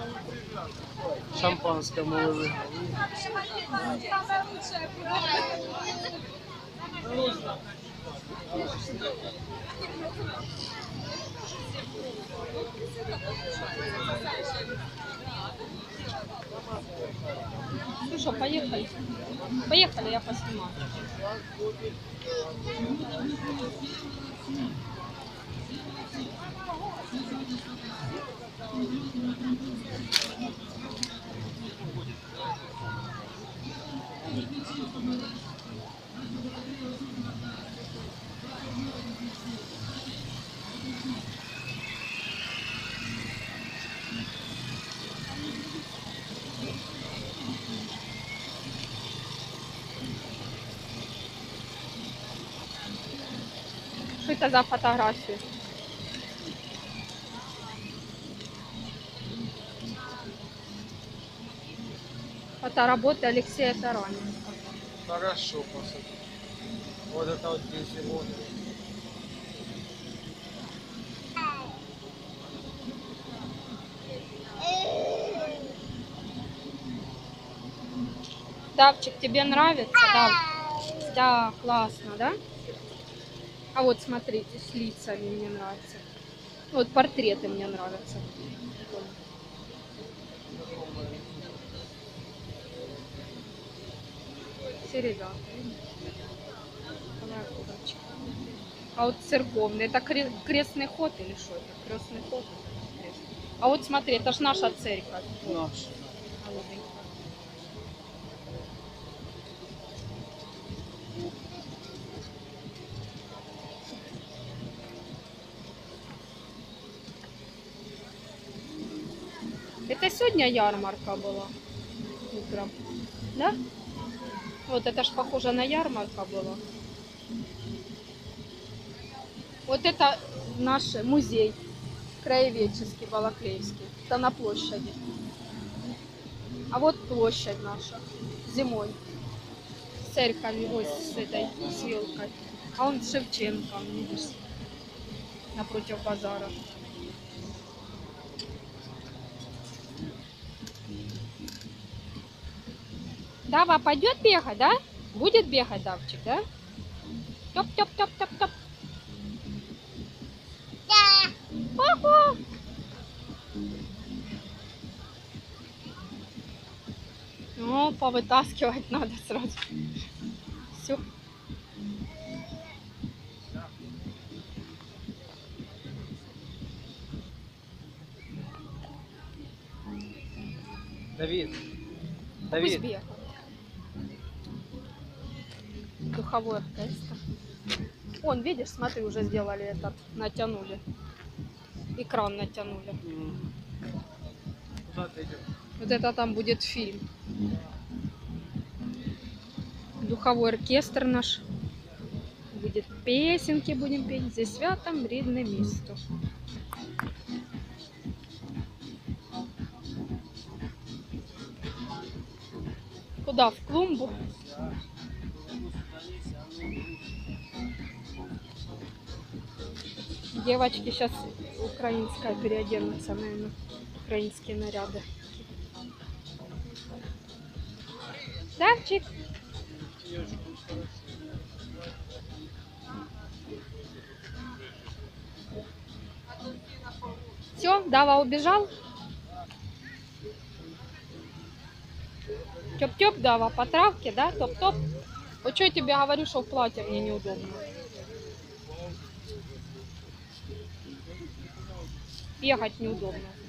Шампанське ми вивели. Ну что, поехали. Поехали, я поснимаю. Что это за фотографии? Фотоработы Алексея Тараненко. Хорошо, посмотри. Вот это вот здесь вот. Давчик, тебе нравится? Да. Да, классно, да? А вот смотрите, с лицами мне нравится. Вот портреты мне нравятся. Серега. А вот церковный, это крестный ход или что это? Крестный ход? А вот смотри, это ж наша церковь. Наш. Это сегодня ярмарка была утром, да? Вот это ж похоже на ярмарка была. Вот это наш музей краеведческий Балаклейский. Это на площади. А вот площадь наша зимой. С церковью, ой, с этой, с елкой. А он Шевченко, видишь, напротив базара. Дава пойдет бегать, да? Будет бегать Давчик, да? Топ-топ-топ-топ-топ. Да. Ого. Ну, повытаскивать надо сразу. Все. Давид. Пусть Давид. бегает. Духовой оркестр. Вон, видишь, смотри, уже сделали этот, натянули. Экран натянули. Куда ты идешь? Вот это там будет фильм. Духовой оркестр наш. Будет песенки будем петь. Здесь святом рідне місто. Куда? В клумбу? Девочки сейчас украинская переоденутся, наверное, украинские наряды. Давчик. Все, Дава убежал. Тёп-тёп, Дава, по травке, да? Топ-топ. Вот что я тебе говорю, что в платье мне неудобно. Бегать неудобно.